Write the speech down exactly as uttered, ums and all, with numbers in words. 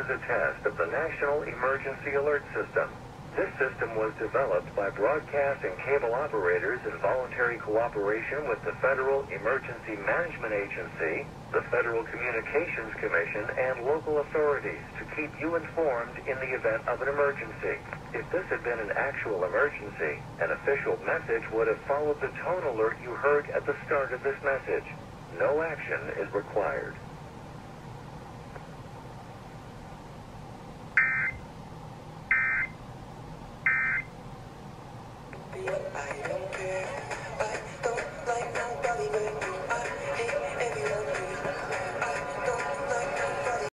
is a test of the National Emergency Alert System. This system was developed by broadcast and cable operators in voluntary cooperation with the Federal Emergency Management Agency, the Federal Communications Commission, and local authorities to keep you informed in the event of an emergency. If this had been an actual emergency, an official message would have followed the tone alert you heard at the start of this message. No action is required. I don't care.